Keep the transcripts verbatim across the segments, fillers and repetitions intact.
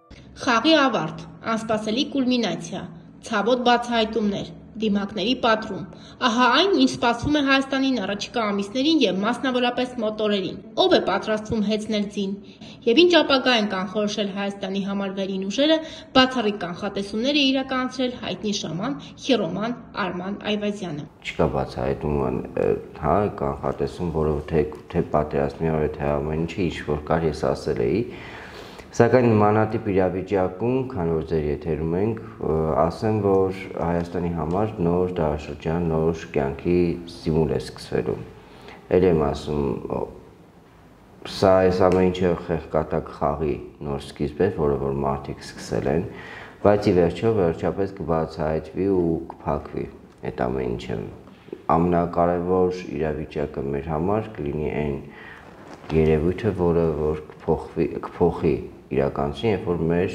Խաղի ավարտ, անսպասելի կուլմինացիա, ցավոտ բացահայտումներ, դիմակների պատռում, ահա այն, ինչ սպասվում է Հայաստանին առաջիկա ամիսներին և մասնավորապես մոտորերին, ով է պատրաստվում հեծնել ձին, և ինչ ապագա են կանխորոշել Հայաստանի համար վերին ուժերը, բացառիկ կանխատեսումներ է իրականացրել հայտնի շաման, խիրոման Արման Այվազյանը։ Չկա բացահայտում, հա, կանխատեսում, որովհետև թե պատերազմի օրը, թե ամեն ինչը ինչ որ կար, ես ասել էի, սակայն նմանատիպ իրավիճակում, քանի որ ձեր եթերում ենք, ասեմ, որ Հայաստանի համար նոր դարաշրջան, նոր կյանքի ստիմուլ է սկսվելու։ Էլ եմ ասում, սա այս ամեն ինչը խեղկատակ խաղի նոր սկիզբ է, որը որ մարդիկ սկսել են, բայց ի վերջո վերջապես կբացահայտվի ու կփակվի այդ ամեն ինչը։ Ամենակարևոր իրավիճակը մեր համար կլինի այն երևույթը, որը որ կփոխի իրականություն, երբ որ մեր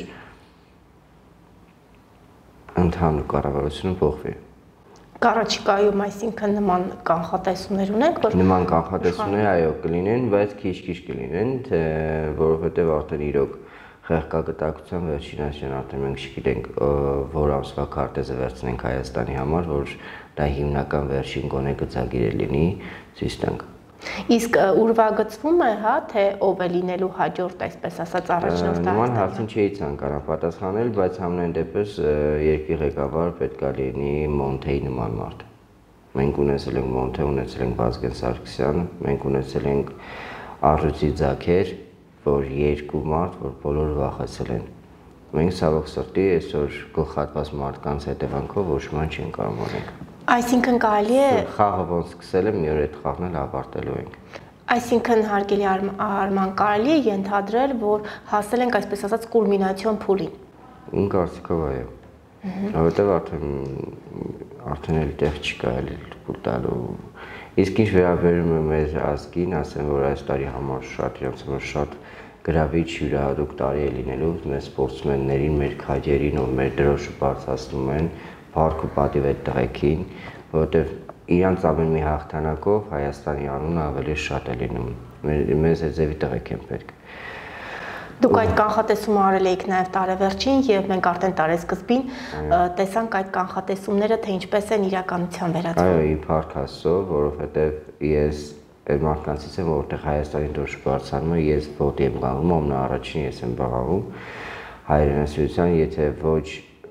ընդհանուր կառավարությունը փոխվի։ Առաջիկայում, այսինքն նման կանխատեսումներ ունեք, որ նման կանխատեսումներ այո կլինեն, բայց քիչ-քիչ կլինեն, որովհետև արդեն իրոք խեղկակտակցության վերջին այսինքն արդեն մենք չգիտենք որ ամսվա քարտեզը վերցնենք Հայաստանի համար, որ դա հիմնական վերջին գոնե գծագիրը լինի, ցույց տանք։ Իսկ ուրվագծվում է, հա, թե ով է լինելու հաջորդ, այսպես ասած, առաջնորդ Հայաստանի։ Նման հարցին չէի ցանկանա պատասխանել, բայց համենայն դեպս երկրի ղեկավար պետք է լինի Մոնթեի նման մարդ։ Մենք ունեցել ենք Մոնթե, ունեցել ենք Վազգեն Սարգսյան, մենք ունեցել ենք Արժույցի Ձաքեր, որ երկու մարդ, որ բոլորը վախեցել են։ Մենք ցավոք սրտի այսօր գլխատված մարդկանց հետևանքով ոչ ոք չեն կարող անենք։ Այսինքն կարելի է խաղը ոնց սկսել է, մի օր այդ խաղն էլ ավարտելու ենք։ Այսինքն հարգելի Արման, կարելի է ենթադրել, որ հասել ենք այսպես ասած կուլմինացիոն փուլին։ Իմ կարծիքով այո։ Որովհետև արդեն արդեն էլ տեղ չկա էլ փուլ տալու։ Իսկ ինչ վերաբերում է մեր ազգին, ասեմ, որ այս տարի համար շատ իրենց համար շատ գրավիչ յուրահատուկ տարի է լինելու մեր սպորտսմեններին, մեր քաջերին, ով մեր դրոշը բարձրացնում են, փառք ու պատիվ այդ տղեկին, որովհետև իրանց ամեն մի հաղթանակով Հայաստանի անունը ավելի շատ է լինում։ Մեզ այդևի տղեկ են պետք։ Դուք այդ կանխատեսումը արել եք նաև տարեվերջին եւ մենք արդեն տարեսկզբին տեսանք այդ կանխատեսումները, թե ինչպես են իրականության վերածվում։ Այո, ի փառք Աստծո, որովհետև ես այդ մարդկանցից եմ, որտեղ Հայաստանի դուրս բարձրանում է, ես ոտի եմ գալու, ամենաառաջին ես եմ բաղավում հայրենասիրության, եթե ոչ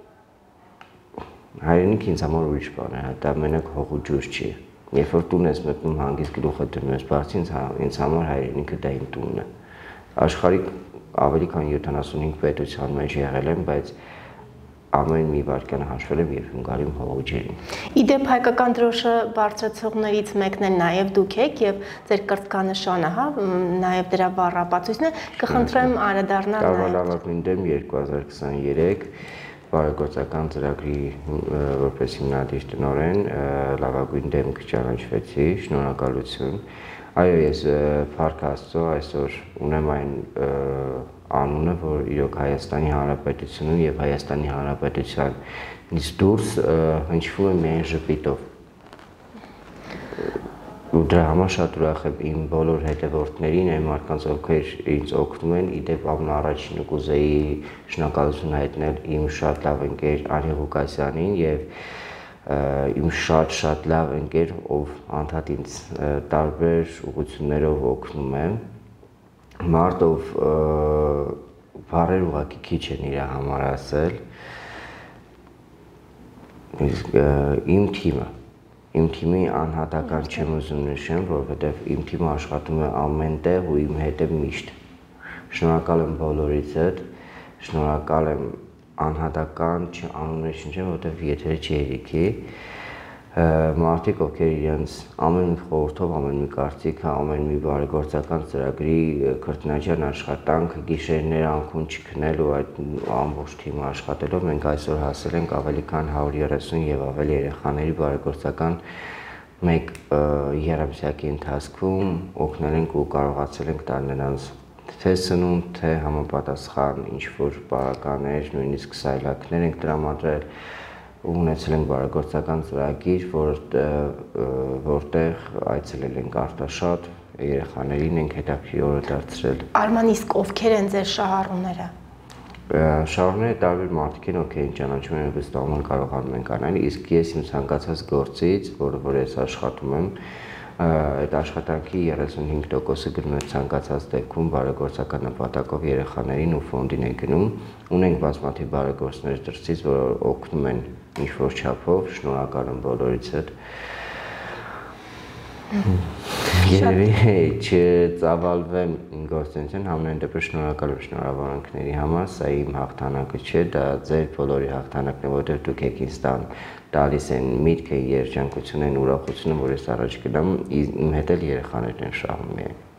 հայրենիքը ինձ համար ուրիշ բան է, դա մենակ հող ու ջուր չի։ Երբ որ տուն ես մտնում հանգիստ գլուխը դնում ես բարձր, ինձ համար հայրենիքը դա իմ տունն է։ Աշխարհի ավելի քան յոթանասունհինգ պետության մեջ եղել եմ, բայց ամեն մի վայրկյան հաշվել եմ եւ հունգարիում հողու ջերին։ Իդեպ հայկական դրոշը բարձրացողներից մեկն է նաև դուք եք եւ ձեր կրծքանշանը, հա, նաև դրա բառապացույցն է, կխնդրեմ անդրադառնալ նաև լավագույն դեմ երկու հազար քսաներեք բարեգործական ծրագրի որպես հիմնադիր տնօրեն լավագույն դեմք ճանաչվեցի, շնորհակալություն։ Այո, ես փառք Աստծո այսօր ունեմ այն անունը, որ իրոք Հայաստանի Հանրապետությունում եւ Հայաստանի Հանրապետությանից դուրս հնչվում է միայն ժպիտով։ Ու դրա համար շատ ուրախ եմ իմ բոլոր հետևորդներին, այն մարդկանց, ովքեր ինձ օգնում են, իդեպ ամենաառաջինը կուզեի շնորհակալություն հայտնել իմ շատ լավ ընկեր Անի Ղուկասյանին եւ իմ շատ-շատ լավ ընկեր, ով անդադ ինձ տարբեր ուղղություններով օգնում է, մարդ, ով բառեր ուղղակի քիչ են իր համար ասել, իսկ իմ թիմը, իմ թիմի անհատական չեմ ուզում նշեմ, որովհետև իմ թիմը աշխատում է ամեն տեղ ու իմ հետև միշտ։ Շնորհակալ եմ բոլորիցդ, շնորհակալ եմ անհատական անուններ չնչեմ, որովհետև եթերը չի երիքի, մարդիկ, ովքեր իրենց ամեն մի խորհրդով, ամեն մի կարծիքը, ամեն մի բարեգործական ծրագրի քրտնաջան աշխատանք, գիշերներ անքուն չքնել ու այդ ամբողջ թիմը աշխատելով մենք այսօր հասել ենք ավելի քան հարյուր երեսուն եւ ավելի երեխաների բարեգործական մեկ երամսյակի ընթացքում օգնել ենք ու կարողացել ենք տալ նրանց թե սնունդ, թե համապատասխան ինչ-որ պարականեր, նույնիսկ սայլակներ ենք տրամադրել ու ունեցել ենք բարեգործական ծրագիր, որտեղ այցելել ենք Արտաշատ, երեխաներին ենք հետաքրքիր օրը դարձրել։ Արման, իսկ ովքեր են ձեր շահառուները։ Շարունակի տարբեր մարդիկ են ովքեր են ճանաչում են վստահում կարողանում են կանալ, իսկ ես իմ ցանկացած գործից, որը որ ես աշխատում եմ, այդ աշխատանքի երեսունհինգ տոկոսը գնում է ցանկացած դեպքում բարեգործական նպատակով երեխաներին ու ֆոնդին է գնում։ Ունենք բազմաթիվ բարեգործներ դրսից, որ օգնում են ինչ-որ չափով, շնորհակալ եմ բոլորից հետ։ Երևի չծավալվեմ իմ գործունեության, համենայն դեպս շնորհակալ եմ շնորհավորանքների համար, սա իմ հաղթանակը չէ, դա ձեր բոլորի հաղթանակն է, որտեղ դուք եք ինձ տալիս են միտքը, երջանկությունը, ուրախությունը, որ ես առաջ գնամ, իմ հետ էլ երեխաներն են շահում միայն։